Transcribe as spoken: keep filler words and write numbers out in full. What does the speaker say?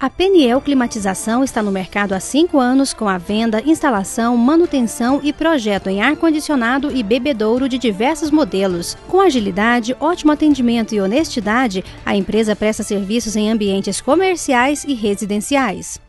A Peniel Climatização está no mercado há cinco anos com a venda, instalação, manutenção e projeto em ar-condicionado e bebedouro de diversos modelos. Com agilidade, ótimo atendimento e honestidade, a empresa presta serviços em ambientes comerciais e residenciais.